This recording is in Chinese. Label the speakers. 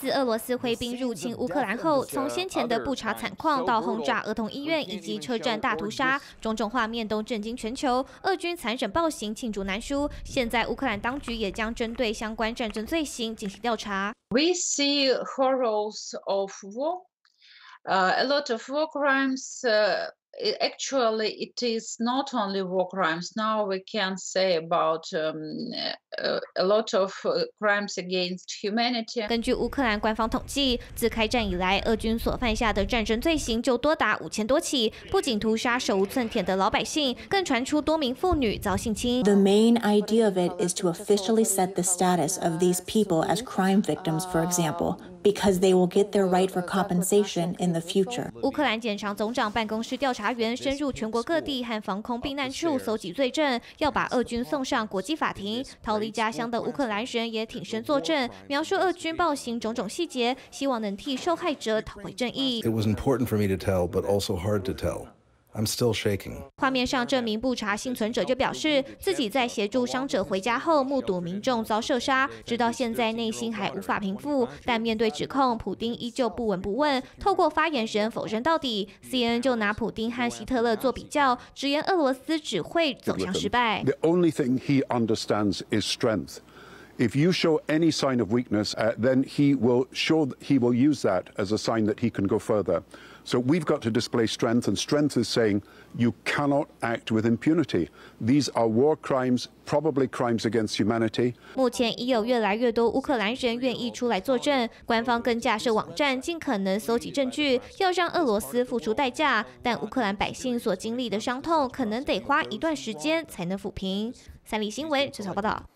Speaker 1: 自俄罗斯挥兵入侵乌克兰后，从先前的布查惨况到轰炸儿童医院以及车站大屠杀，种种画面都震惊全球。俄军残忍暴行罄竹难书，现在乌克兰当局也将针对相关战争罪行进行调查。
Speaker 2: We see horrors of war, a lot of war crimes. Actually, it is not only war crimes. Now we can say about a lot of crimes against humanity.
Speaker 1: 根据乌克兰官方统计，自开战以来，俄军所犯下的战争罪行就多达5000多起，不仅屠杀手无寸铁的老百姓，更传出多名妇女遭性侵。
Speaker 3: The main idea of it is to officially set the status of these people as crime victims, for example, because they will get their right for compensation in the future.
Speaker 1: 乌克兰检察总长办公室调查员深入全国各地和防空避难处搜集罪证，要把俄军送上国际法庭。逃离家乡的乌克兰人也挺身作证，描述俄军暴行种种细节，希望能替受害者讨回正义。
Speaker 4: It was important for me to tell, but also hard to tell. I'm still shaking.
Speaker 1: 画面上，这名布查幸存者就表示，自己在协助伤者回家后，目睹民众遭射杀，直到现在内心还无法平复。但面对指控，普丁依旧不闻不问，透过发言人否认到底。CNN 就拿普丁和希特勒做比较，直言俄罗斯只会走向失败。
Speaker 5: The only thing he understands is strength. If you show any sign of weakness, then he will use that as a sign that he can go further. So we've got to display strength, and strength is saying you cannot act with impunity. These are war crimes, probably crimes against humanity.
Speaker 1: 目前已有越来越多乌克兰人愿意出来作证，官方更架设网站，尽可能搜集证据，要让俄罗斯付出代价。但乌克兰百姓所经历的伤痛，可能得花一段时间才能抚平。三立新闻，陈晓报道。